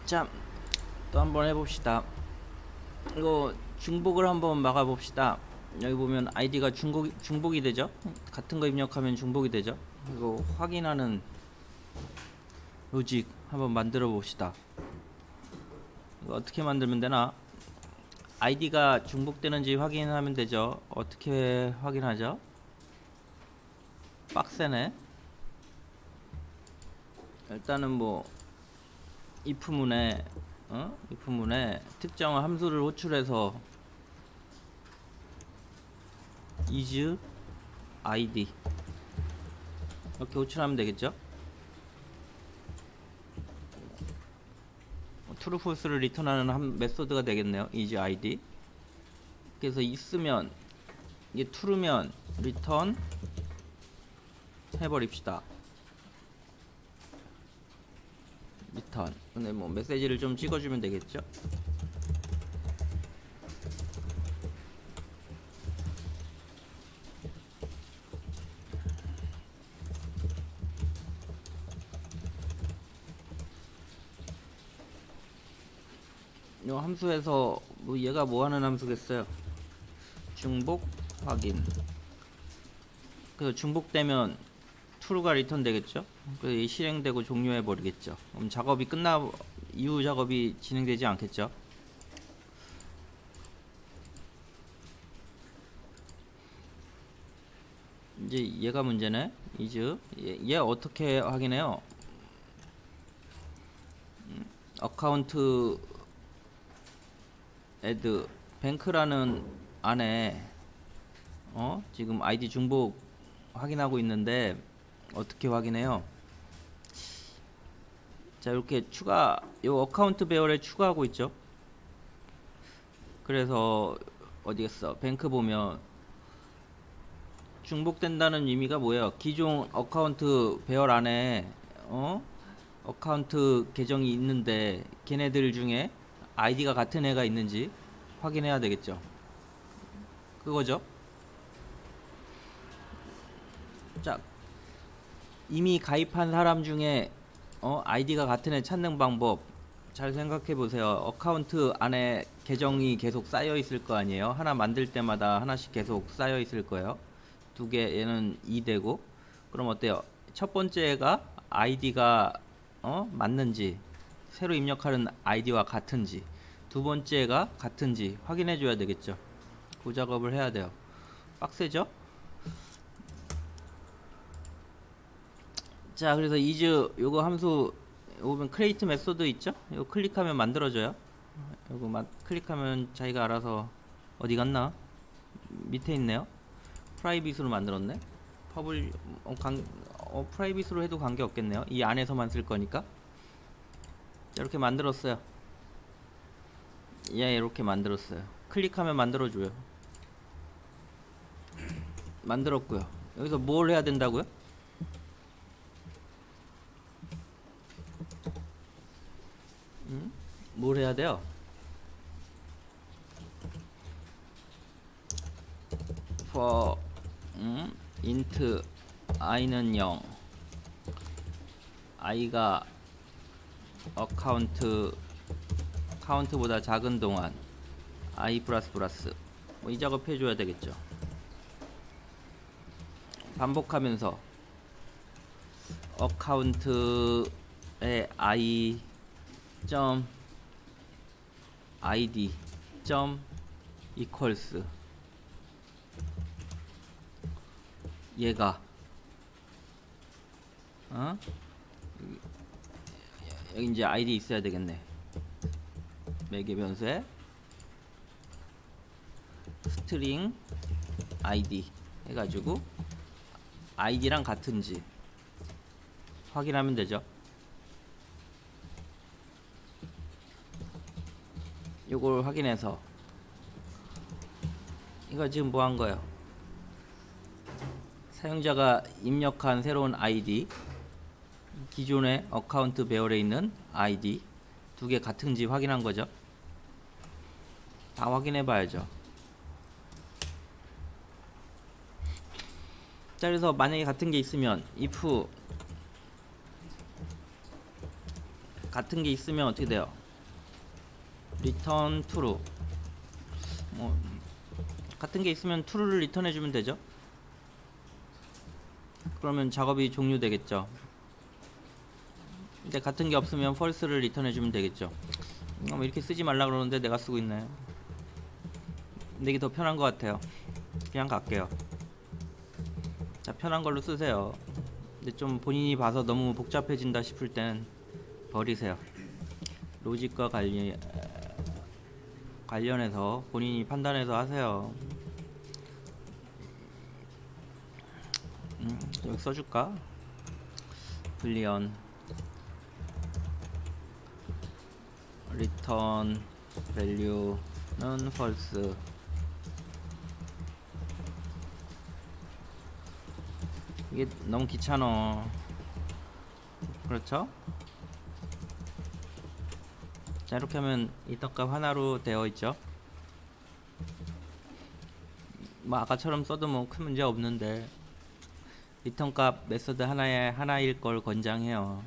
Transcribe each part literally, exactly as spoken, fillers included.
자, 또 한번 해봅시다. 이거 중복을 한번 막아봅시다. 여기 보면 아이디가 중복, 중복이 되죠. 같은 거 입력하면 중복이 되죠. 이거 확인하는 로직 한번 만들어 봅시다. 이거 어떻게 만들면 되나? 아이디가 중복되는지 확인하면 되죠. 어떻게 확인하죠? 빡세네. 일단은 뭐 if문에 어? if문에 특정 함수를 호출해서 is id 이렇게 호출하면 되겠죠. true false를 리턴하는 한 메소드가 되겠네요. is id. 그래서 있으면 이게 true면 리턴 해버립시다. 리턴. 근데 뭐 메시지를 좀 찍어주면 되겠죠. 이 함수에서 뭐 얘가 뭐 하는 함수겠어요? 중복 확인. 그래서 중복되면 true가 리턴 되겠죠. 그래서 실행되고 종료해 버리겠죠. 그럼 작업이 끝나 이후 작업이 진행되지 않겠죠. 이제 얘가 문제네. is 얘, 얘 어떻게 확인해요? 어카운트 add 뱅크라는 안에 어 지금 아이디 중복 확인하고 있는데 어떻게 확인해요? 자, 이렇게 추가 요 어카운트 배열에 추가하고 있죠. 그래서 어디겠어? 뱅크 보면 중복된다는 의미가 뭐예요? 기존 어카운트 배열 안에 어 어카운트 계정이 있는데 걔네들 중에 아이디가 같은 애가 있는지 확인해야 되겠죠. 그거죠. 자, 이미 가입한 사람 중에 어 아이디가 같은 애 찾는 방법 잘 생각해 보세요. 어카운트 안에 계정이 계속 쌓여 있을 거 아니에요. 하나 만들 때마다 하나씩 계속 쌓여 있을 거예요. 두 개, 얘는 이 되고. 그럼 어때요? 첫 번째가 아이디가 어 맞는지, 새로 입력하는 아이디와 같은지, 두 번째가 같은지 확인해 줘야 되겠죠. 그 작업을 해야 돼요. 빡세죠? 자, 그래서 is 요거 함수 오면 create 메소드 있죠? 이거 클릭하면 만들어져요. 요거 마, 클릭하면 자기가 알아서 어디 갔나? 밑에 있네요. 프라이빗으로 만들었네. 퍼블 어, 관, 어, 프라이빗으로 해도 관계 없겠네요. 이 안에서만 쓸 거니까. 자, 이렇게 만들었어요. 예, 이렇게 만들었어요. 클릭하면 만들어줘요. 만들었고요. 여기서 뭘 해야 된다고요? 음? 뭘 해야 돼요? for 음? int i는 영, i가 어카운트 카운트보다 작은 동안 i 플러스 플러스 뭐 이 작업 해줘야 되겠죠. 반복하면서 어카운트의 i 점 id 점 equals 얘가 어? 여기 이제 아이디 있어야 되겠네. 매개 변수에 스트링 아이디 해가지고 아이디랑 같은지 확인하면 되죠. 요걸 확인해서 이거 지금 뭐 한 거예요? 사용자가 입력한 새로운 아이디, 기존의 어카운트 배열에 있는 아이디 두 개 같은지 확인한 거죠. 다 확인해 봐야죠. 자, 그래서 만약에 같은 게 있으면 if 같은 게 있으면 어떻게 돼요? return true. 뭐 같은 게 있으면 true를 리턴해 주면 되죠. 그러면 작업이 종료되겠죠. 근데 같은 게 없으면 false를 리턴해 주면 되겠죠. 뭐 이렇게 쓰지 말라 그러는데 내가 쓰고 있나요? 근데 이게 더 편한 것 같아요. 그냥 갈게요. 자, 편한 걸로 쓰세요. 근데 좀 본인이 봐서 너무 복잡해진다 싶을 땐 버리세요. 로직과 관련 관련해서 본인이 판단해서 하세요. 음, 여기 써줄까? 불리언 return value는 false. 이게 너무 귀찮아. 그렇죠? 자, 이렇게 하면 이터값 하나로 되어 있죠. 뭐 아까처럼 써도 뭐 큰 문제 없는데 리턴값 메소드 하나에 하나일 걸 권장해요.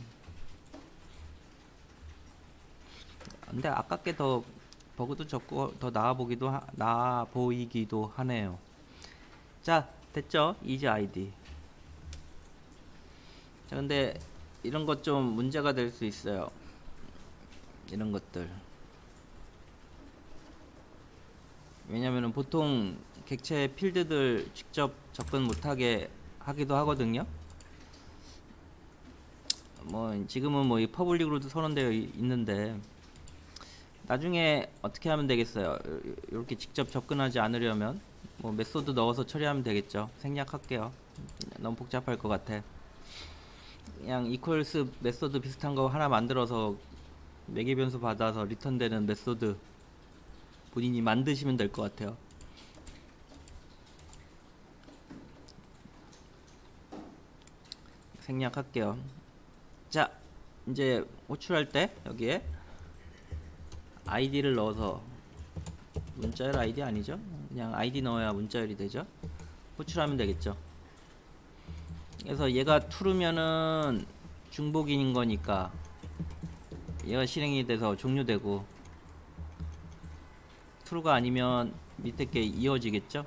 근데 아깝게 더 버그도 적고 더 나아 보기도 하, 나아 보이기도 하네요. 자, 됐죠? 이지 아이디. 자, 근데 이런 것 좀 문제가 될 수 있어요. 이런 것들. 왜냐면은 보통 객체 필드들 직접 접근 못하게 하기도 하거든요. 뭐 지금은 뭐 이 퍼블릭으로도 선언되어 있는데 나중에 어떻게 하면 되겠어요? 이렇게 직접 접근하지 않으려면 뭐 메소드 넣어서 처리하면 되겠죠. 생략할게요. 너무 복잡할 것 같아. 그냥 equals 메소드 비슷한 거 하나 만들어서 매개 변수 받아서 리턴되는 메소드 본인이 만드시면 될 것 같아요. 생략할게요. 자, 이제 호출할 때 여기에 아이디를 넣어서 문자열 아이디 아니죠? 그냥 아이디 넣어야 문자열이 되죠. 호출하면 되겠죠. 그래서 얘가 true면은 중복인 거니까 얘가 실행이 돼서 종료되고 true가 아니면 밑에 게 이어지겠죠.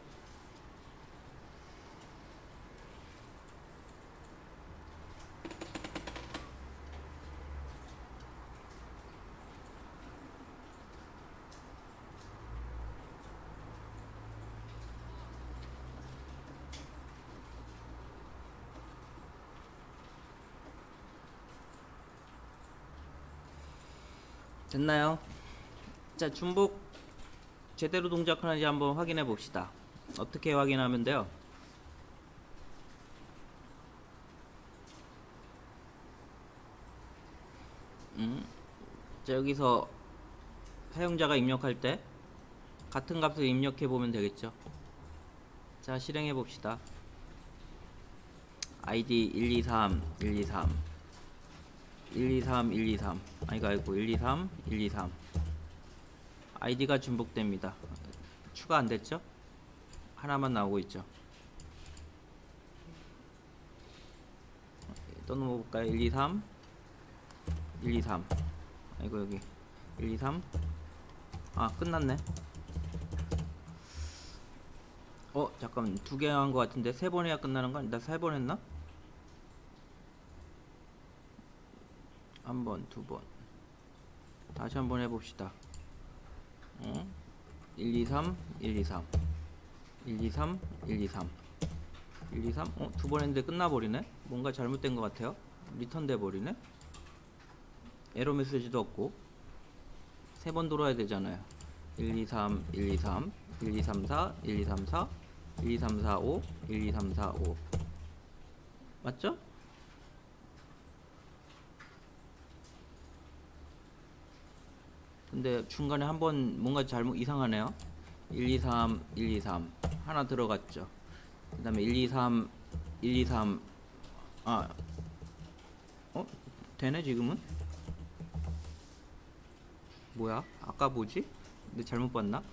됐나요? 자, 중복 제대로 동작하는지 한번 확인해 봅시다. 어떻게 확인하면 돼요? 음, 자, 여기서 사용자가 입력할 때 같은 값을 입력해 보면 되겠죠. 자, 실행해 봅시다. 아이디 일이삼 일이삼 일이삼 일이삼 아이고 아이고 일이삼 일이삼 아이디가 중복됩니다. 추가 안 됐죠? 하나만 나오고 있죠. 또 넘어볼까요? 일이삼 일이삼 아이고 여기 일이삼 아 끝났네. 어 잠깐 두 개 한 것 같은데 세 번 해야 끝나는 거 아니? 나 세 번 했나? 한 번, 두 번. 다시 한번 해봅시다. 어? 일이삼, 일이삼, 일이삼, 일이삼, 일이삼. 어? 두 번 했는데 끝나버리네? 뭔가 잘못된 것 같아요. 리턴 돼버리네? 에러 메시지도 없고. 세 번 돌아야 되잖아요. 일이삼, 일이삼, 일이삼사, 일이삼사, 일이삼사오, 일이삼사오. 맞죠? 근데 중간에 한번 뭔가 잘못 이상하네요. 일이삼, 일이삼 하나 들어갔죠. 그 다음에 일이삼, 일이삼 아, 어? 되네 지금은? 뭐야? 아까 뭐지? 근데 잘못 봤나?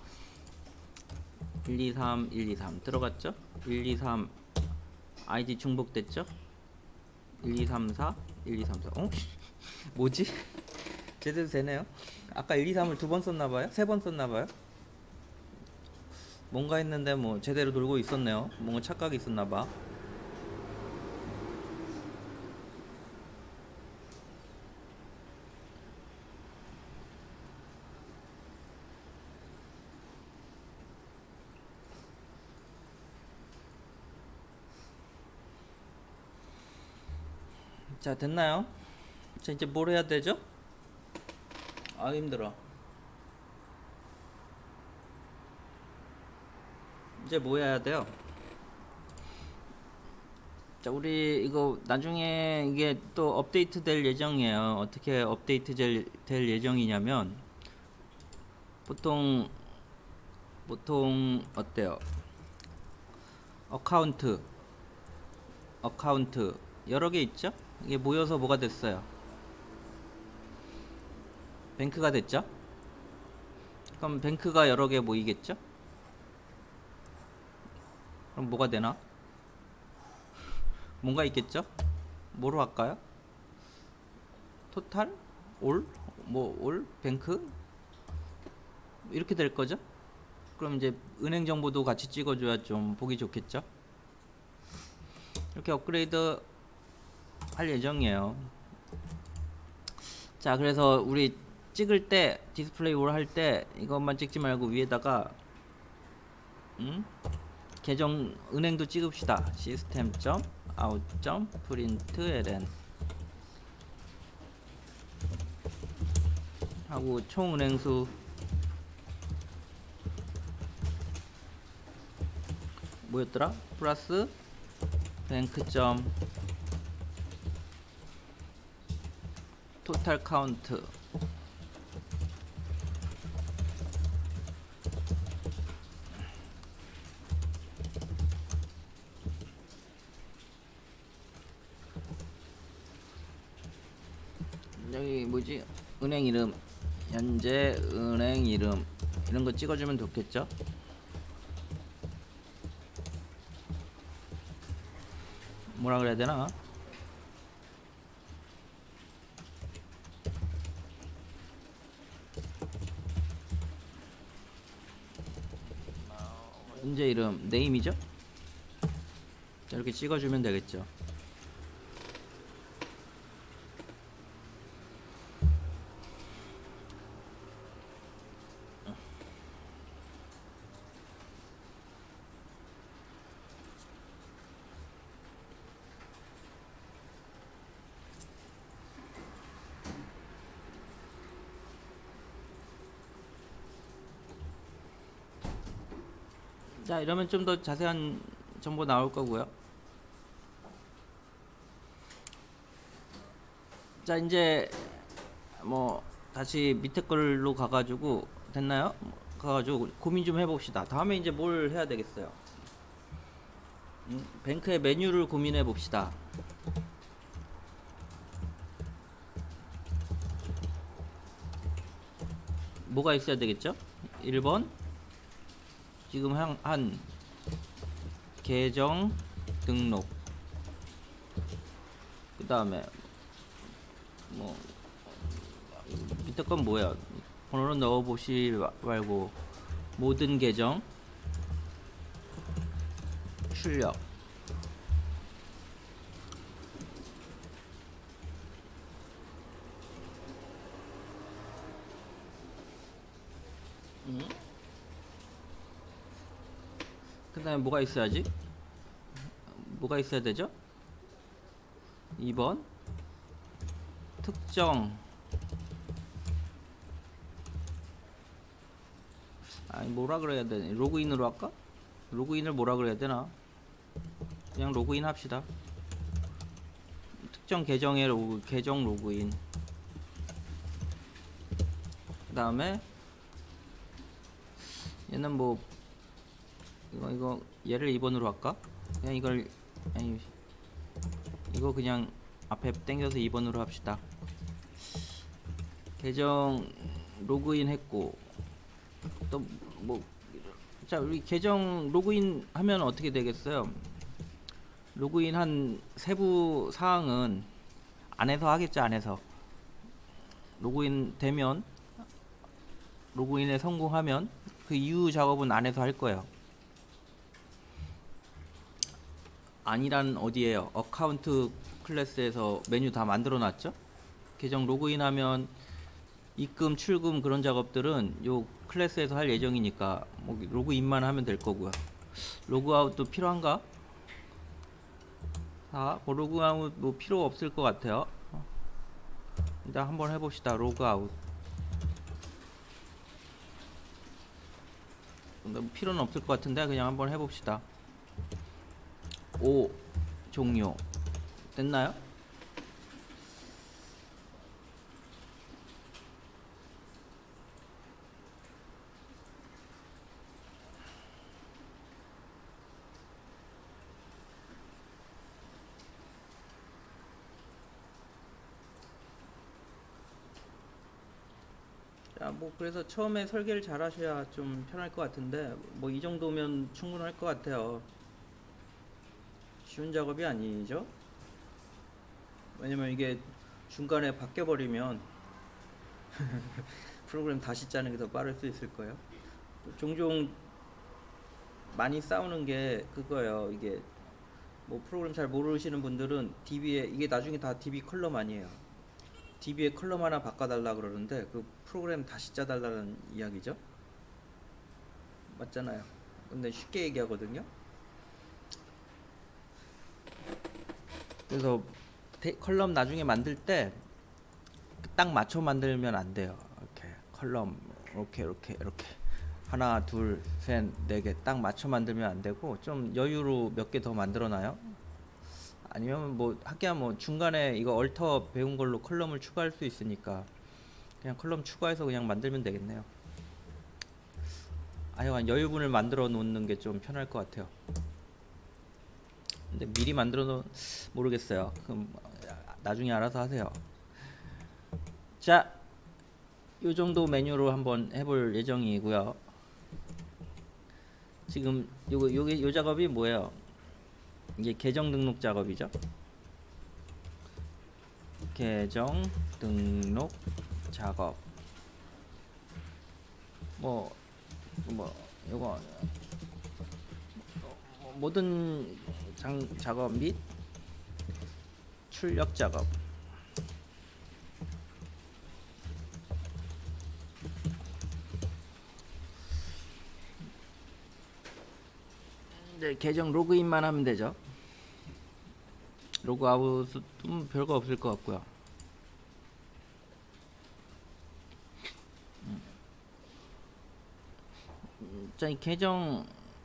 일이삼, 일이삼 들어갔죠? 일이삼 아이디 중복됐죠? 일이삼사, 일이삼사 어? 뭐지? 제대로 되네요. 아까 일, 이, 삼을 두 번 썼나봐요? 세 번 썼나봐요? 뭔가 했는데 뭐 제대로 돌고 있었네요. 뭔가 착각이 있었나봐. 자, 됐나요? 자, 이제 뭘 해야 되죠? 아, 힘들어. 이제 뭐 해야 돼요? 자, 우리 이거 나중에 이게 또 업데이트 될 예정이에요. 어떻게 업데이트 될, 될 예정이냐면 보통 보통 어때요? 어카운트 어카운트 여러 개 있죠? 이게 모여서 뭐가 됐어요? 뱅크가 됐죠? 그럼 뱅크가 여러 개 모이겠죠? 그럼 뭐가 되나? 뭔가 있겠죠? 뭐로 할까요? 토탈? 올? 뭐 올? 뱅크? 이렇게 될 거죠? 그럼 이제 은행 정보도 같이 찍어줘야 좀 보기 좋겠죠? 이렇게 업그레이드 할 예정이에요. 자, 그래서 우리 찍을 때 디스플레이 올 할 때 이것만 찍지 말고 위에다가 음? 계정 은행도 찍읍시다. 시스템 점 아웃 점 프린트 엘엔 하고 총 은행수 뭐였더라? 플러스 뱅크 점 토탈 카운트 여기 뭐지? 은행 이름 현재 은행 이름 이런 거 찍어주면 좋겠죠? 뭐라 그래야 되나? 현재 이름 네임이죠? 이렇게 찍어주면 되겠죠. 자, 이러면 좀 더 자세한 정보 나올 거고요. 자, 이제 뭐 다시 밑에 걸로 가가지고 됐나요? 가가지고 고민 좀 해봅시다. 다음에 이제 뭘 해야 되겠어요? 음, 뱅크의 메뉴를 고민해 봅시다. 뭐가 있어야 되겠죠? 일 번 지금 한, 한 계정 등록 그 다음에 뭐 밑에 건 뭐야? 번호는 넣어보시 말고 모든 계정 출력 음? 그 다음에 뭐가 있어야지? 뭐가 있어야 되죠? 이 번 특정 아니 뭐라 그래야 되나? 로그인으로 할까? 로그인을 뭐라 그래야 되나? 그냥 로그인 합시다. 특정 계정의 로그, 계정 로그인 그 다음에 얘는 뭐 이거 이거 얘를 이 번으로 할까? 그냥 이걸 아니 이거 그냥 앞에 땡겨서 이 번으로 합시다. 계정 로그인 했고 또 뭐 자 우리 계정 로그인 하면 어떻게 되겠어요? 로그인 한 세부 사항은 안에서 하겠죠. 안에서 로그인 되면, 로그인에 성공하면 그 이후 작업은 안에서 할 거예요. 아니란 어디에요? 어카운트 클래스에서 메뉴 다 만들어 놨죠? 계정 로그인하면 입금, 출금 그런 작업들은 요 클래스에서 할 예정이니까 뭐 로그인만 하면 될 거고요. 로그아웃도 필요한가? 아, 뭐 로그아웃 뭐 필요 없을 것 같아요. 일단 한번 해봅시다. 로그아웃. 뭐 필요는 없을 것 같은데 그냥 한번 해봅시다. 오, 종료. 됐나요? 자, 뭐 그래서 처음에 설계를 잘 하셔야 좀 편할 것 같은데 뭐 이 정도면 충분할 것 같아요. 쉬운 작업이 아니죠. 왜냐면 이게 중간에 바뀌어 버리면 프로그램 다시 짜는 게 더 빠를 수 있을 거예요. 종종 많이 싸우는 게 그거예요. 이게 뭐 프로그램 잘 모르시는 분들은 디비에 이게 나중에 다 디비 컬럼 아니에요. 디비에 컬럼 하나 바꿔달라 그러는데 그 프로그램 다시 짜달라는 이야기죠. 맞잖아요. 근데 쉽게 얘기하거든요. 그래서 데, 컬럼 나중에 만들 때 딱 맞춰 만들면 안 돼요. 이렇게 컬럼 이렇게 이렇게 이렇게 하나 둘 셋 네 개 딱 맞춰 만들면 안 되고 좀 여유로 몇 개 더 만들어 놔요. 아니면 뭐 하기야 뭐 중간에 이거 얼터 배운 걸로 컬럼을 추가할 수 있으니까 그냥 컬럼 추가해서 그냥 만들면 되겠네요. 하여간 여유분을 만들어 놓는 게 좀 편할 것 같아요. 근데 미리 만들어 놓 모르겠어요. 그럼 나중에 알아서 하세요. 자, 요 정도 메뉴로 한번 해볼 예정이고요. 지금 요거 요게 요 작업이 뭐예요? 이게 계정 등록 작업이죠. 계정 등록 작업. 뭐, 뭐, 요거, 모든 장, 작업 및 출력 작업. 이제 계정 로그인만 하면 되죠. 로그아웃은 별거 없을 것 같고요. 자, 이 계정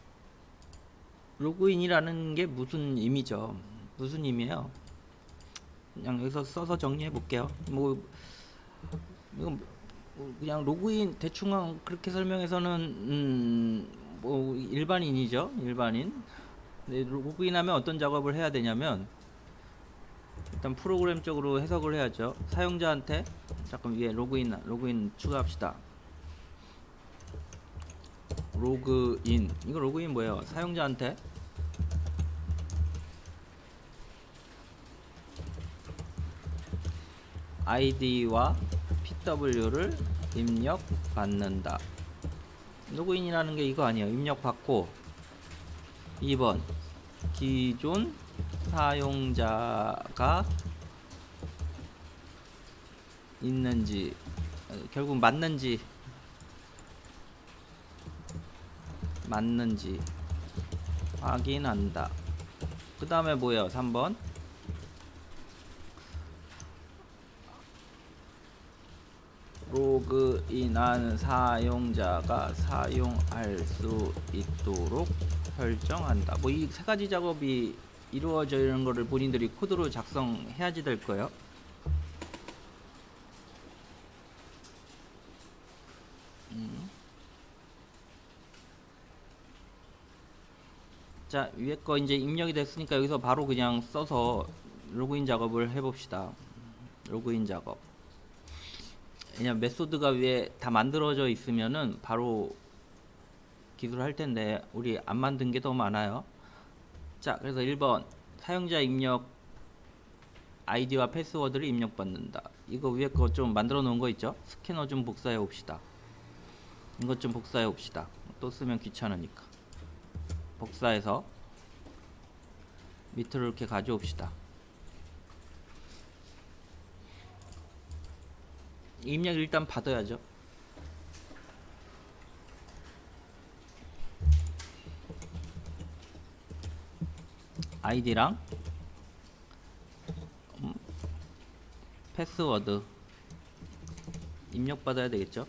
로그인이라는 게 무슨 의미죠? 무슨 의미예요? 그냥 여기서 써서 정리해 볼게요. 뭐 이건 그냥 로그인 대충 그렇게 설명해서는 음, 뭐 일반인이죠. 일반인. 근데 로그인하면 어떤 작업을 해야 되냐면 일단 프로그램적으로 해석을 해야죠. 사용자한테 잠깐 위에 로그인 로그인 추가합시다. 로그인 이거 로그인 뭐예요? 사용자한테 아이디와 피더블유를 입력받는다. 로그인이라는 게 이거 아니에요. 입력받고 이 번 기존 사용자가 있는지 결국 맞는지 맞는지 확인한다. 그 다음에 뭐예요? 삼 번 로그인한 사용자가 사용할 수 있도록 설정한다. 뭐 이 세 가지 작업이 이루어져 있는 거를 본인들이 코드로 작성해야지 될 거예요. 음. 자, 위에 거 이제 입력이 됐으니까 여기서 바로 그냥 써서 로그인 작업을 해봅시다. 로그인 작업. 왜냐면 메소드가 위에 다 만들어져 있으면은 바로 기술을 할 텐데 우리 안 만든 게 더 많아요. 자, 그래서 일 번 사용자 입력 아이디와 패스워드를 입력받는다. 이거 위에 거 좀 만들어 놓은 거 있죠? 스캐너 좀 복사해 봅시다. 이것 좀 복사해 봅시다. 또 쓰면 귀찮으니까. 복사해서 밑으로 이렇게 가져옵시다. 입력 일단 받아야죠. 아이디랑 음, 패스워드 입력 받아야 되겠죠.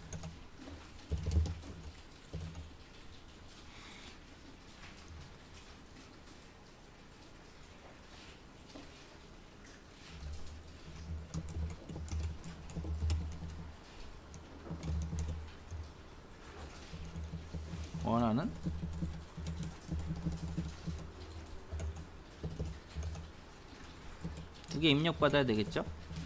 원하는 두 개 입력 받아야 되겠죠.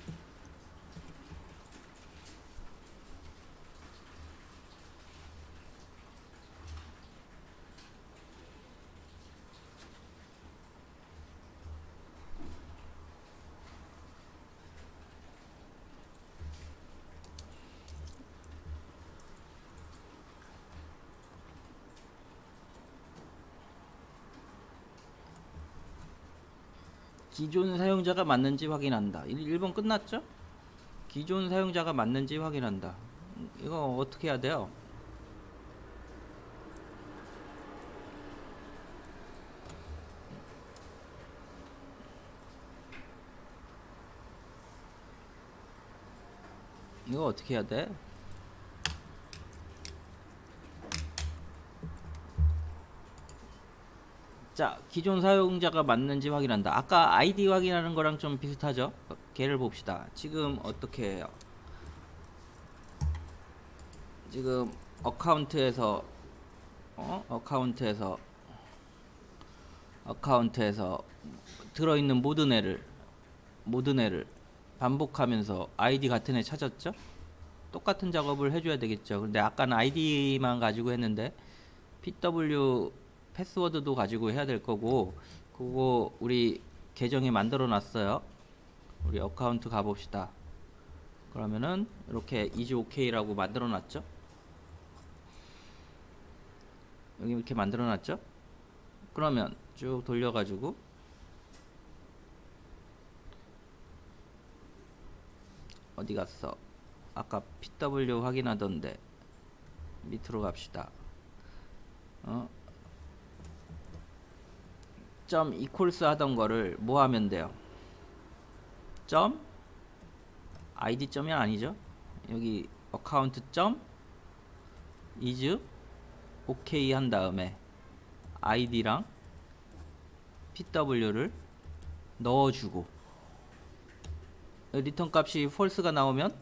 기존 사용자가 맞는지 확인한다. 일 번 끝났죠? 기존 사용자가 맞는지 확인한다. 이거 어떻게 해야 돼요? 이거 어떻게 해야 돼? 자, 기존 사용자가 맞는지 확인한다. 아까 아이디 확인하는 거랑 좀 비슷하죠? 걔를 봅시다. 지금 어떻게 해요? 지금 어카운트에서 어? 어카운트에서 어카운트에서 들어있는 모든 애를 모든 애를 반복하면서 아이디 같은 애 찾았죠? 똑같은 작업을 해줘야 되겠죠. 근데 아까는 아이디만 가지고 했는데 피더블유 패스워드도 가지고 해야 될 거고, 그거 우리 계정에 만들어 놨어요. 우리 어카운트 가봅시다. 그러면은 이렇게 이즈 오케이라고 만들어 놨죠. 여기 이렇게 만들어 놨죠. 그러면 쭉 돌려 가지고 어디 갔어? 아까 피더블유 확인하던데 밑으로 갑시다. 어? 점 이퀄스 하던 거를 뭐 하면 돼요? 점 아이디 점이 아니죠. 여기 어카운트 점 is 오케이 한 다음에 아이디랑 피더블유를 넣어주고, 리턴 값이 false가 나오면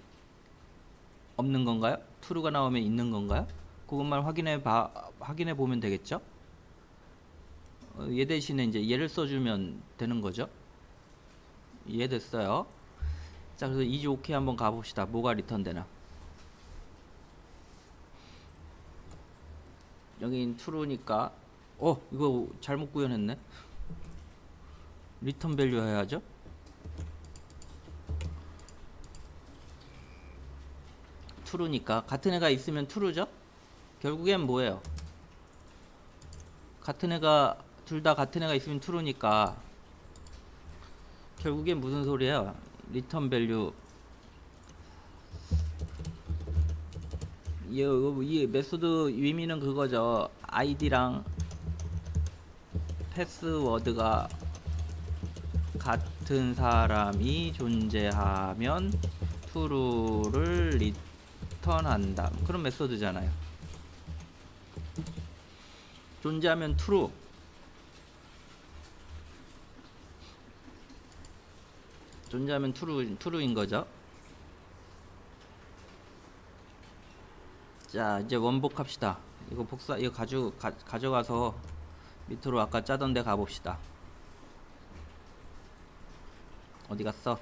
없는 건가요? true가 나오면 있는 건가요? 그것만 확인해 봐, 확인해 보면 되겠죠? 어, 얘 대신에 이제 얘를 써주면 되는 거죠. 이해됐어요? 자, 그래서 is 오케이 한번 가봅시다. 뭐가 리턴 되나? 여긴 true니까, 어, 이거 잘못 구현했네. 리턴 밸류 해야죠. true니까 같은 애가 있으면 true죠. 결국엔 뭐예요? 같은 애가 둘 다 같은 애가 있으면 true니까 결국엔 무슨 소리예요? 리턴 밸류 이, 이 메소드 의미는 그거죠. 아이디랑 패스워드가 같은 사람이 존재하면 true를 리턴한다. 그런 메소드잖아요. 존재하면 true, 존재하면 true, true인 거죠. 자, 이제 원복합시다. 이거 복사, 이거 가져, 가, 가져가서 밑으로 아까 짜던 데 가봅시다. 어디 갔어?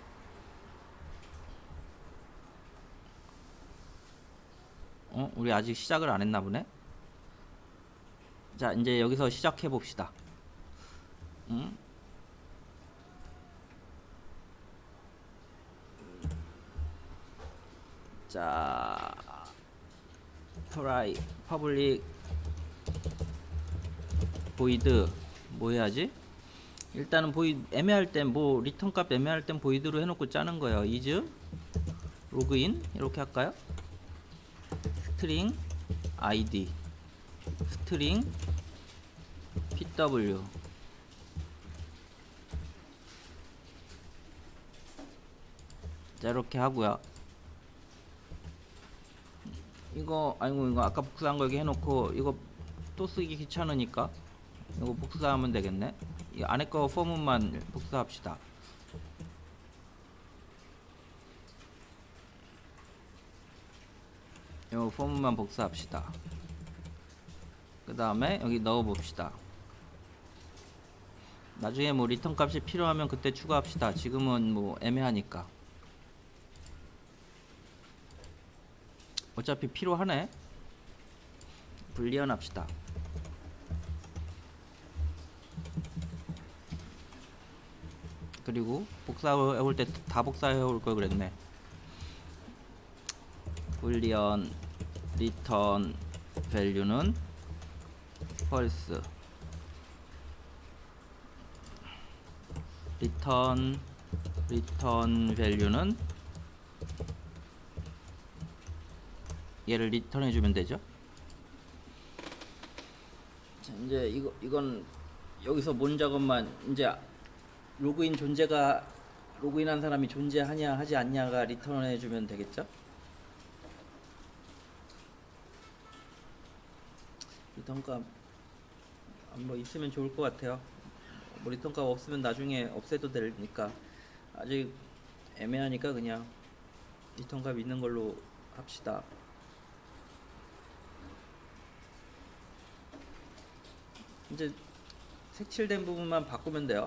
어? 우리 아직 시작을 안 했나 보네? 자, 이제 여기서 시작해 봅시다. 응? 자, try public void 뭐 해야지? 일단은 보이 애매할 땐 뭐 리턴 값 애매할 땐 보이드로 해놓고 짜는 거예요. is login 이렇게 할까요? string id string pw 자 이렇게 하고요. 이거 아니고 이거 아까 복사한 거 여기 해놓고 이거 또 쓰기 귀찮으니까 이거 복사하면 되겠네. 이 안에 거 포문만 복사합시다. 이 포문만 복사합시다. 그 다음에 여기 넣어 봅시다. 나중에 뭐 리턴 값이 필요하면 그때 추가합시다. 지금은 뭐 애매하니까. 어차피 필요하네. 불리언 합시다. 그리고 복사해올 때 다 복사해올 걸 그랬네. 불리언 리턴 밸류는 false 리턴 리턴 밸류는 얘를 리턴해 주면 되죠. 자, 이제 이거 이건 여기서 뭔 작업만 이제 로그인 존재가 로그인한 사람이 존재하냐 하지 않냐가 리턴해 주면 되겠죠. 리턴값 뭐 있으면 좋을 것 같아요. 뭐 리턴값 없으면 나중에 없애도 되니까 아직 애매하니까 그냥 리턴값 있는 걸로 합시다. 이제 색칠된 부분만 바꾸면 돼요.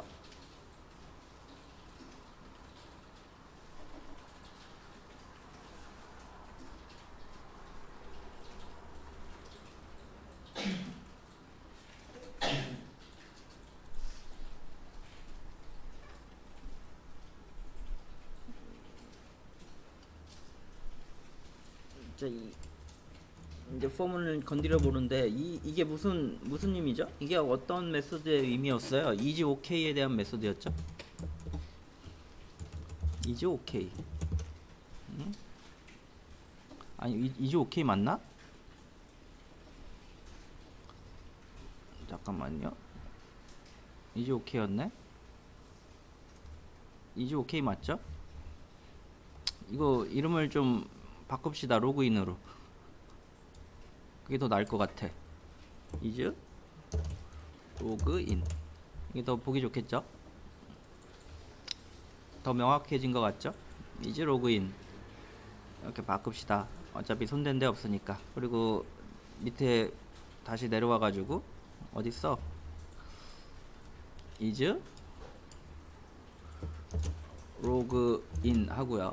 이제 이 이제 폼을 건드려 보는데 이 이게 무슨 무슨 의미죠? 이게 어떤 메소드의 의미였어요? is okay에 대한 메소드였죠? is okay. 응? 아니 is okay 맞나? 잠깐만요. is okay였네. is okay 맞죠? 이거 이름을 좀 바꿉시다. 로그인으로. 그게 더 나을 것 같아. is login. 이게 더 보기 좋겠죠? 더 명확해진 것 같죠? is login. 이렇게 바꿉시다. 어차피 손댄 데 없으니까. 그리고 밑에 다시 내려와 가지고 어딨어? is login 하고요.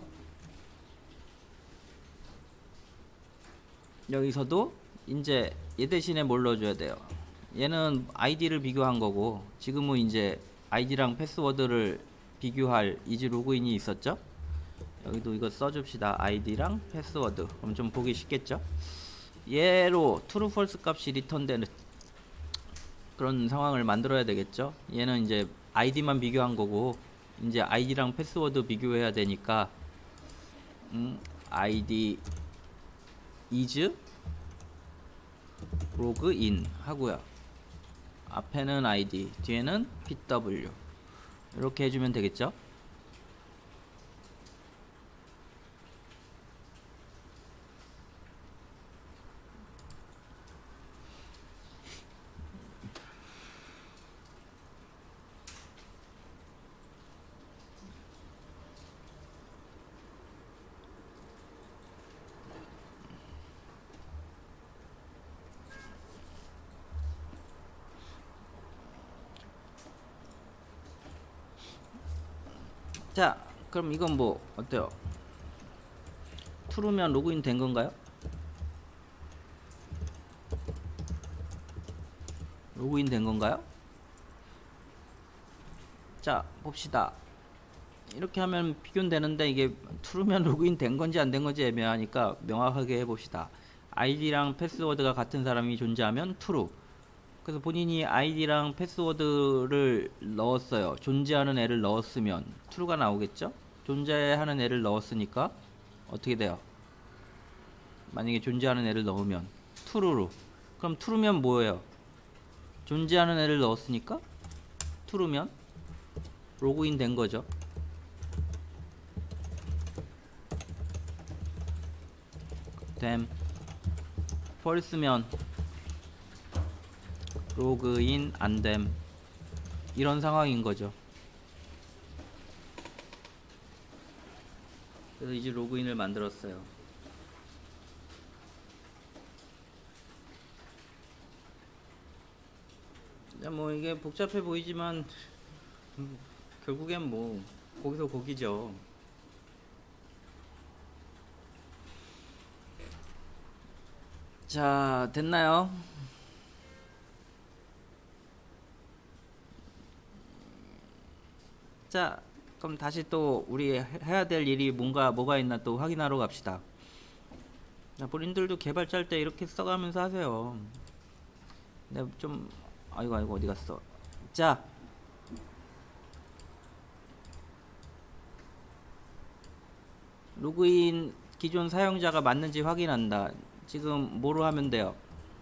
여기서도 이제 얘 대신에 뭘 넣어줘야 돼요? 얘는 아이디를 비교한 거고 지금은 이제 아이디랑 패스워드를 비교할 is 로그인이 있었죠? 여기도 이거 써줍시다. 아이디랑 패스워드. 그럼 좀 보기 쉽겠죠? 얘로 true, false 값이 리턴되는 그런 상황을 만들어야 되겠죠? 얘는 이제 아이디만 비교한 거고 이제 아이디랑 패스워드 비교해야 되니까 음, 아이디 is login 하고요. 앞에는 아이디, 뒤에는 pw 이렇게 해주면 되겠죠? 자, 그럼 이건 뭐 어때요? true면 로그인 된 건가요? 로그인 된 건가요? 자, 봅시다. 이렇게 하면 비교는 되는데 이게 트루면 로그인 된 건지 안 된 건지 애매하니까 명확하게 해봅시다. 아이디랑 패스워드가 같은 사람이 존재하면 true. 그래서 본인이 아이디랑 패스워드를 넣었어요. 존재하는 애를 넣었으면 true가 나오겠죠? 존재하는 애를 넣었으니까 어떻게 돼요? 만약에 존재하는 애를 넣으면 true로. 그럼 true면 뭐예요? 존재하는 애를 넣었으니까 true면 로그인 된 거죠. 됨. false면 로그인 안됨. 이런 상황인 거죠. 그래서 이제 로그인을 만들었어요. 뭐 이게 복잡해 보이지만 음, 결국엔 뭐 거기서 거기죠. 자, 됐나요? 자, 그럼 다시 또 우리 해야 될 일이 뭔가 뭐가 있나 또 확인하러 갑시다. 자, 본인들도 개발 짤 때 이렇게 써가면서 하세요. 내가 좀 아이고 아이고 어디 갔어? 자, 로그인 기존 사용자가 맞는지 확인한다. 지금 뭐로 하면 돼요?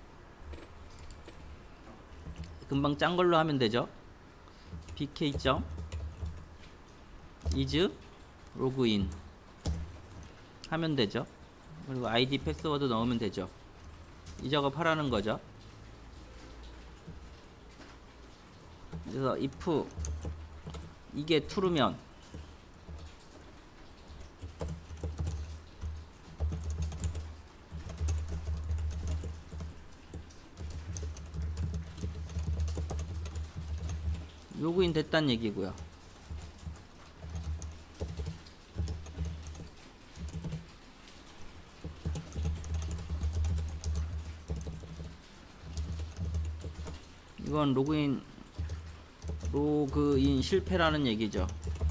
금방 짠 걸로 하면 되죠. bk. is 로그인 하면 되죠. 그리고 아이디 패스워드 넣으면 되죠. 이 작업 하라는 거죠. 그래서 if 이게 true면 로그인 됐다는 얘기고요. 이건 로그인 로그인 실패라는 얘기죠.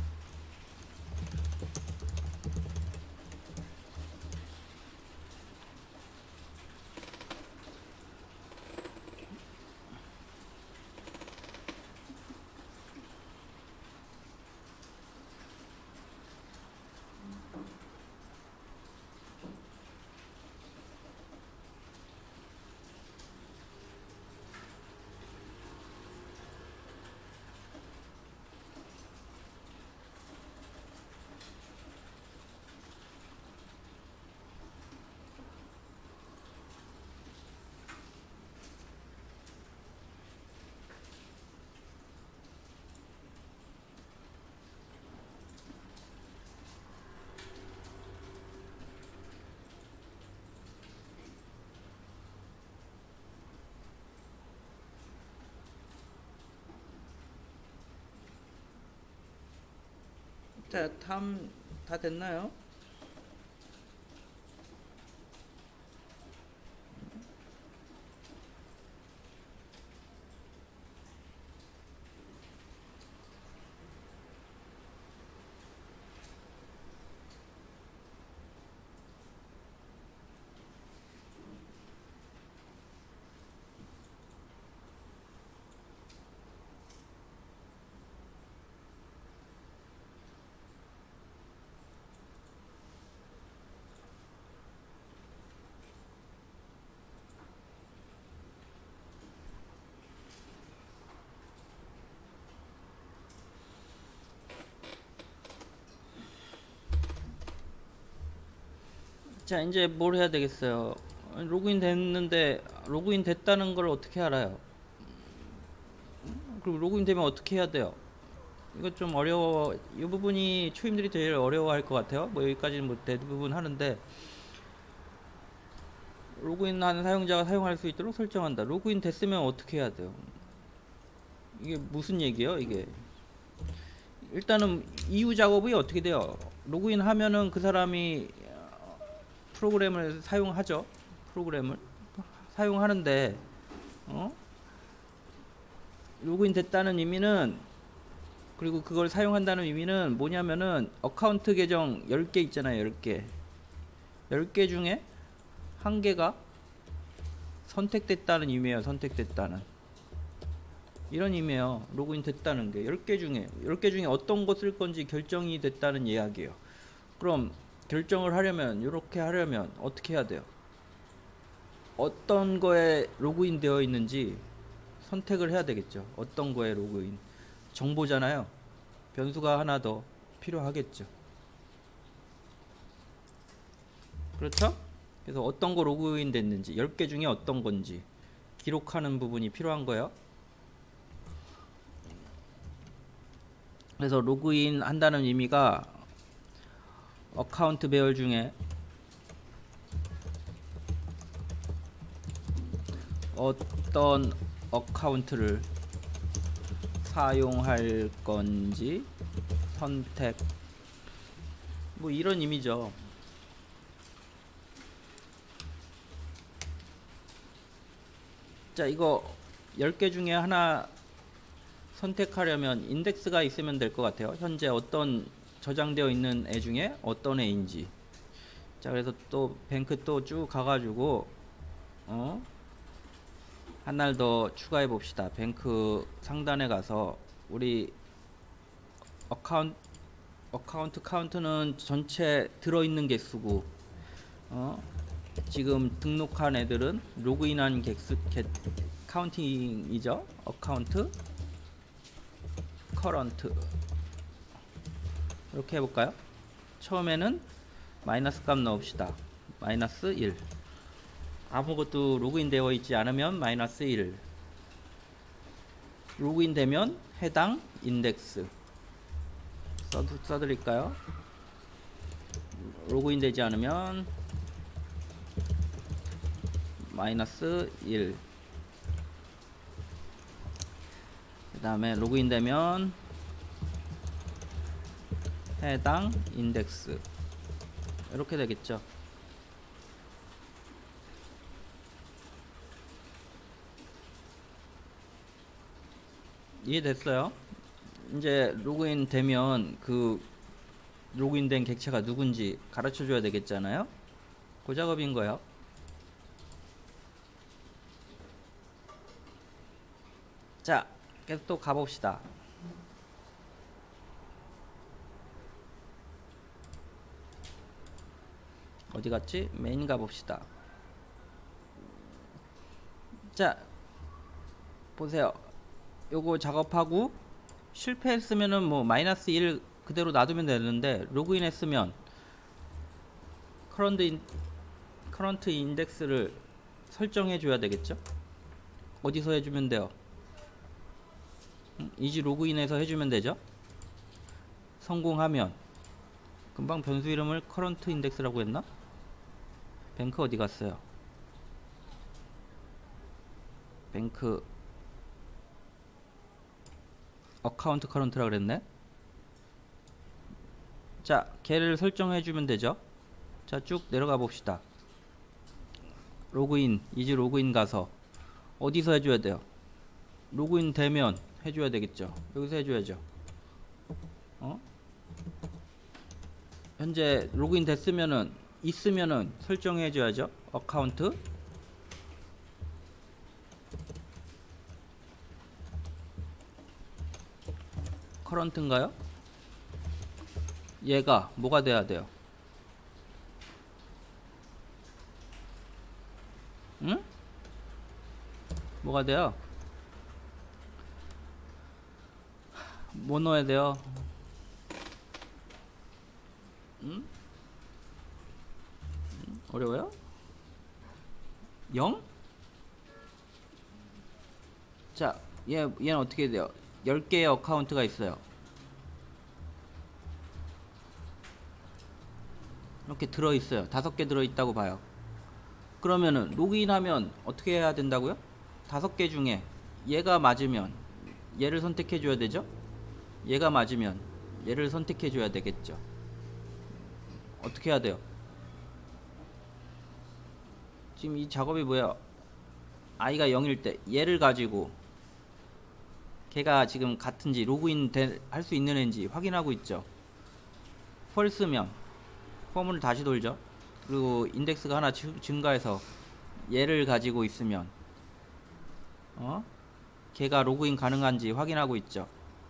자, 다음 다 됐나요? 자, 이제 뭘 해야 되겠어요? 로그인 됐는데 로그인 됐다는 걸 어떻게 알아요? 그리고 로그인 되면 어떻게 해야 돼요? 이거 좀 어려워. 이 부분이 초임들이 제일 어려워할 것 같아요. 뭐 여기까지는 뭐 대부분 하는데, 로그인하는 사용자가 사용할 수 있도록 설정한다. 로그인 됐으면 어떻게 해야 돼요? 이게 무슨 얘기예요, 이게? 일단은 이후 작업이 어떻게 돼요? 로그인 하면은 그 사람이 프로그램을 사용하죠. 프로그램을 사용하는데, 어? 로그인 됐다는 의미는 그리고 그걸 사용한다는 의미는 뭐냐면은 어카운트 계정 열 개 있잖아요. 열 개. 열 개 중에 한 개가 선택됐다는 의미예요. 선택됐다는. 이런 의미예요. 로그인 됐다는 게 열 개 중에 열 개 중에 어떤 거 쓸 건지 결정이 됐다는 이야기예요. 그럼 결정을 하려면 이렇게 하려면 어떻게 해야 돼요? 어떤 거에 로그인 되어 있는지 선택을 해야 되겠죠. 어떤 거에 로그인. 정보잖아요. 변수가 하나 더 필요하겠죠. 그렇죠? 그래서 어떤 거 로그인 됐는지 열 개 중에 어떤 건지 기록하는 부분이 필요한 거예요. 그래서 로그인 한다는 의미가 어카운트 배열 중에 어떤 어카운트를 사용할 건지 선택, 뭐 이런 의미죠. 자, 이거 열 개 중에 하나 선택하려면 인덱스가 있으면 될 것 같아요. 현재 어떤 저장되어 있는 애 중에 어떤 애인지. 자, 그래서 또 뱅크 또 쭉 가가지고 어? 하나를 더 추가해 봅시다. 뱅크 상단에 가서 우리 어카운트 어카운트 카운트는 전체 들어있는 개수고, 어? 지금 등록한 애들은 로그인한 개수 개, 카운팅이죠. 어카운트 커런트 이렇게 해볼까요? 처음에는 마이너스 값 넣읍시다. 마이너스 일. 아무것도 로그인 되어 있지 않으면 마이너스 일. 로그인 되면 해당 인덱스 써, 써드릴까요? 로그인 되지 않으면 마이너스 일. 그 다음에 로그인 되면 해당 인덱스 이렇게 되겠죠. 이해됐어요? 이제 로그인 되면 그 로그인된 객체가 누군지 가르쳐 줘야 되겠잖아요. 그 작업인 거예요. 자, 계속 또 가봅시다. 어디 갔지? 메인 가봅시다. 자, 보세요. 요거 작업하고 실패했으면은 뭐 마이너스 일 그대로 놔두면 되는데, 로그인 했으면 커런트, 인, 커런트 인덱스를 설정해 줘야 되겠죠. 어디서 해주면 돼요? 이지 로그인해서 해주면 되죠. 성공하면, 금방 변수 이름을 커런트 인덱스라고 했나? 뱅크 어디 갔어요? 뱅크 어카운트 커런트라 그랬네. 자, 걔를 설정해 주면 되죠. 자, 쭉 내려가 봅시다. 로그인, 이지 로그인 가서 어디서 해줘야 돼요? 로그인 되면 해줘야 되겠죠. 여기서 해줘야죠. 어? 현재 로그인 됐으면은, 있으면은 설정해 줘야죠. 어카운트 커런트인가요? 얘가 뭐가 돼야 돼요? 응? 뭐가 돼요? 뭐 넣어야 돼요? 응? 어려워요? 영? 자, 얘, 얘는 어떻게 돼요? 열 개의 어카운트가 있어요. 이렇게 들어있어요. 다섯 개 들어있다고 봐요. 그러면은 로그인하면 어떻게 해야 된다고요? 다섯 개 중에 얘가 맞으면 얘를 선택해 줘야 되죠? 얘가 맞으면 얘를 선택해 줘야 되겠죠. 어떻게 해야 돼요? 지금 이 작업이 뭐야? i가 영일 때 얘를 가지고 걔가 지금 같은지 로그인 할 수 있는 애인지 확인하고 있죠. 펄스면 폼을 다시 돌죠. 그리고 인덱스가 하나 증가해서 얘를 가지고 있으면 어? 걔가 로그인 가능한지 확인하고 있죠.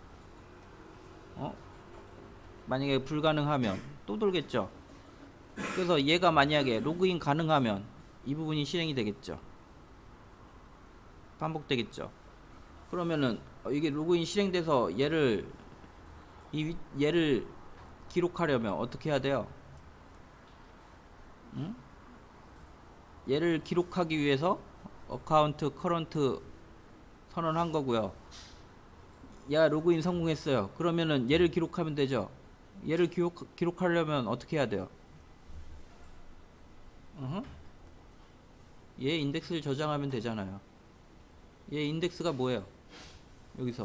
어? 만약에 불가능하면 또 돌겠죠. 그래서 얘가 만약에 로그인 가능하면 이 부분이 실행이 되겠죠. 반복되겠죠. 그러면은 이게 로그인 실행돼서 얘를 이 얘를 기록하려면 어떻게 해야 돼요? 응? 얘를 기록하기 위해서 어카운트 커런트 선언한 거고요. 야, 로그인 성공했어요. 그러면은 얘를 기록하면 되죠. 얘를 기록, 기록하려면 어떻게 해야 돼요? 어허? 얘 인덱스를 저장하면 되잖아요. 얘 인덱스가 뭐예요? 여기서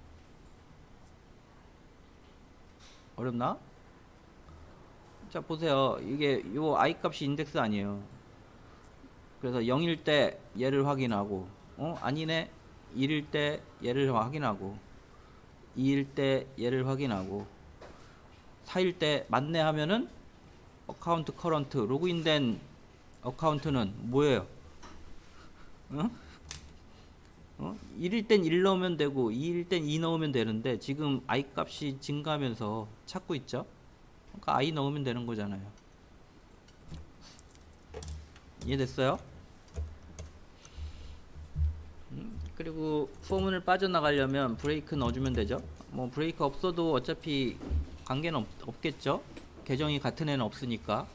어렵나? 자, 보세요. 이게 요 i 값이 인덱스 아니에요. 그래서 영일 때 얘를 확인하고, 어? 아니네. 일일 때 얘를 확인하고, 이일 때 얘를 확인하고, 사일 때 맞네 하면은 어카운트 커런트 로그인된 어카운트는 뭐예요? 어? 어? 일일 땐 일 넣으면 되고 이일 땐 이 넣으면 되는데 지금 i 값이 증가하면서 찾고 있죠? 그러니까 i 넣으면 되는 거잖아요. 이해됐어요? 음, 그리고 포문을 빠져나가려면 브레이크 넣어주면 되죠. 뭐 브레이크 없어도 어차피 관계는 없, 없겠죠. 계정이 같은 애는 없으니까.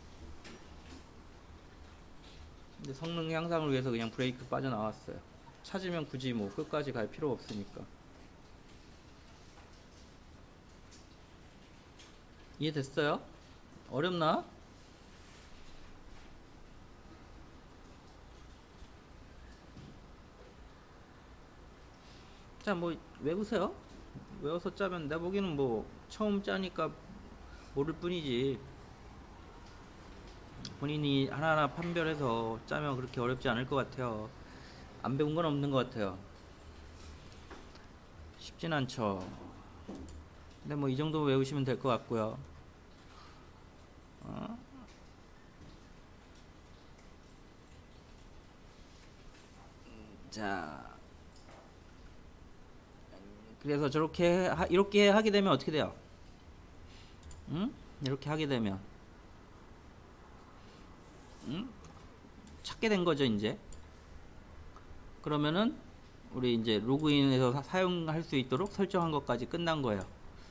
근데 성능 향상을 위해서 그냥 브레이크 빠져나왔어요. 찾으면 굳이 뭐 끝까지 갈 필요 없으니까. 이해됐어요? 어렵나? 자, 뭐 외우세요. 외워서 짜면 내가 보기에는 뭐 처음 짜니까 모를 뿐이지 본인이 하나하나 판별해서 짜면 그렇게 어렵지 않을 것 같아요. 안 배운 건 없는 것 같아요. 쉽진 않죠. 근데 뭐 이 정도 외우시면 될 것 같고요. 어? 자, 그래서 저렇게 하, 이렇게 하게 되면 어떻게 돼요? 응? 이렇게 하게 되면 응? 찾게 된 거죠 이제. 그러면은 우리 이제 로그인해서 사, 사용할 수 있도록 설정한 것까지 끝난 거예요.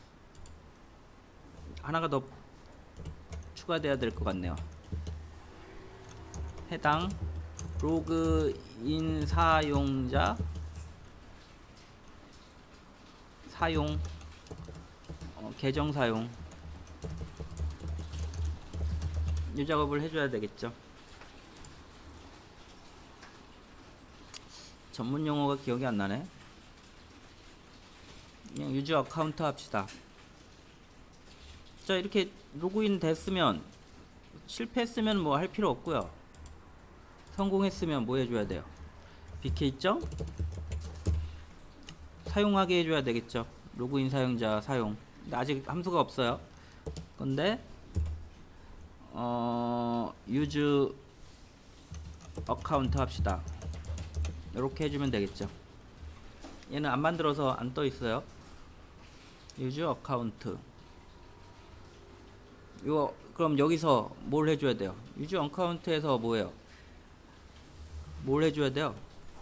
하나가 더 추가돼야 될 것 같네요. 해당 로그인 사용자 사용 어, 계정 사용 이 작업을 해줘야 되겠죠. 전문 용어가 기억이 안 나네. 그냥 유저 어카운트 합시다. 자, 이렇게 로그인 됐으면 실패했으면 뭐 할 필요 없고요. 성공했으면 뭐 해줘야 돼요? 비케이.점 사용하게 해줘야 되겠죠. 로그인 사용자 사용. 근데 아직 함수가 없어요. 근데 어 use 어카운트 합시다. 이렇게 해주면 되겠죠. 얘는 안 만들어서 안 떠 있어요. use 어카운트. 이거 그럼 여기서 뭘 해줘야 돼요? use 어카운트에서 뭐예요? 뭘 해줘야 돼요?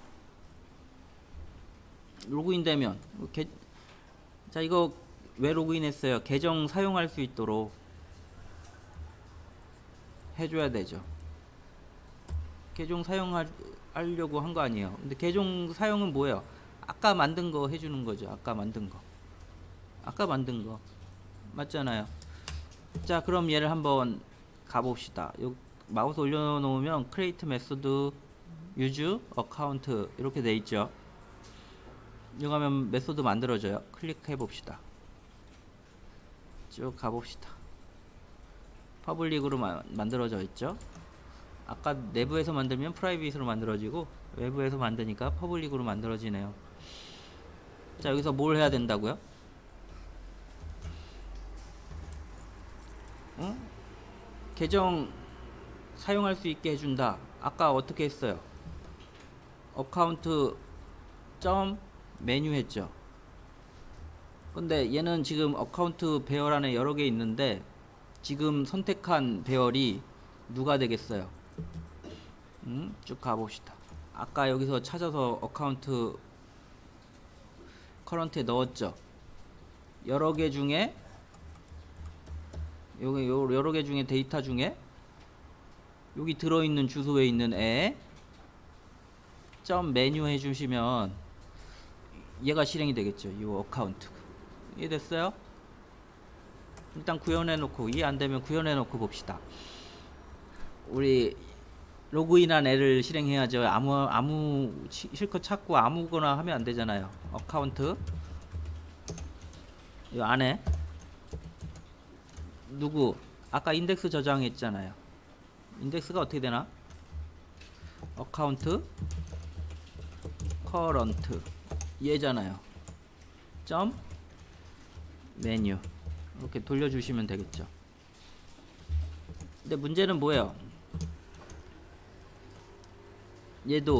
로그인 되면 게, 자, 이거 왜 로그인 했어요? 계정 사용할 수 있도록 해줘야 되죠. 계정 사용하려고 한 거 아니에요. 근데 계정 사용은 뭐예요? 아까 만든 거 해주는 거죠. 아까 만든 거. 아까 만든 거. 맞잖아요. 자, 그럼 얘를 한번 가봅시다. 요 마우스 올려놓으면 create 메소드 use account 이렇게 돼 있죠. 이거 하면 메소드 만들어져요. 클릭해 봅시다. 쭉 가봅시다. 퍼블릭으로 마, 만들어져 있죠. 아까 내부에서 만들면 프라이빗으로 만들어지고 외부에서 만드니까 퍼블릭으로 만들어지네요. 자, 여기서 뭘 해야 된다고요? 어? 계정 사용할 수 있게 해준다. 아까 어떻게 했어요? 어카운트 점 메뉴 했죠. 근데 얘는 지금 어카운트 배열 안에 여러 개 있는데 지금 선택한 배열이 누가 되겠어요? 음? 쭉 가봅시다. 아까 여기서 찾아서 어카운트 커런트에 넣었죠. 여러 개 중에 여기 여러 개 중에 데이터 중에 여기 들어있는 주소에 있는 애 점 메뉴 해주시면 얘가 실행이 되겠죠. 이 어카운트 이해됐어요? 일단 구현해 놓고, 이해 안되면 구현해 놓고 봅시다. 우리 로그인한 애를 실행해야죠. 아무 아무 실컷 찾고 아무거나 하면 안되잖아요. 어카운트 이 안에 누구 아까 인덱스 저장했잖아요. 인덱스가 어떻게 되나? 어카운트 커런트 얘잖아요. 점 메뉴 이렇게 돌려주시면 되겠죠. 근데 문제는 뭐예요? 얘도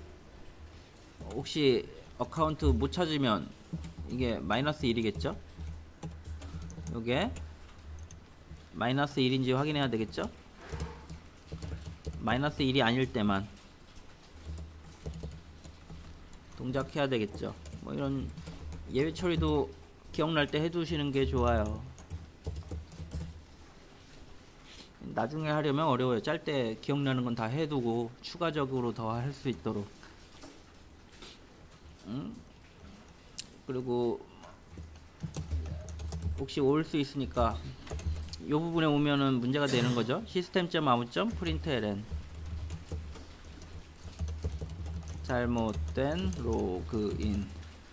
혹시 어카운트 못 찾으면 이게 마이너스 일이겠죠? 요게 마이너스 일인지 확인해야 되겠죠? 마이너스 일이 아닐 때만 동작해야 되겠죠. 뭐 이런 예외 처리도 기억날 때 해두시는 게 좋아요. 나중에 하려면 어려워요. 짤 때 기억나는 건 다 해두고 추가적으로 더 할 수 있도록. 음? 그리고 혹시 올 수 있으니까 이 부분에 오면은 문제가 되는 거죠. 시스템.아무.println 잘못된 로그인.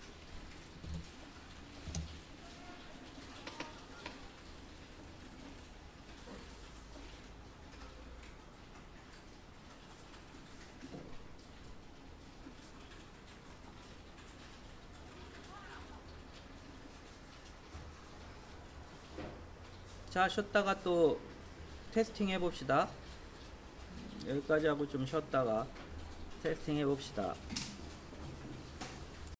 자, 쉬었다가 또 테스팅 해봅시다. 여기까지 하고 좀 쉬었다가 테스팅 해봅시다.